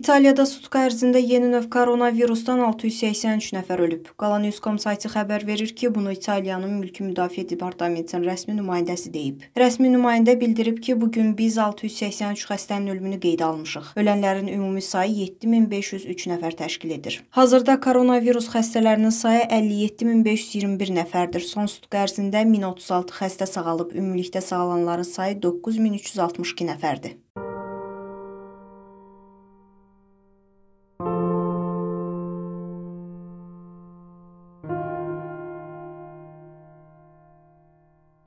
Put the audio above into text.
İtaliyada sutqa ərzində yeni növ koronavirusdan 683 nəfər ölüb. Qalanews.com sayti xəbər verir ki, bunu İtaliyanın Mülki Müdafiə Departamentinin rəsmi nümayəndəsi deyib. Rəsmi nümayəndə bildirib ki, bugün biz 683 xəstənin ölümünü qeydə almışıq. Ölənlərin ümumi sayı 7503 nəfər təşkil edir. Hazırda koronavirus xəstələrinin sayı 57521 nəfərdir. Son sutqa ərzində 1036 xəstə sağalıb, ümumilikdə sağalanların sayı 9362 nəfərdir.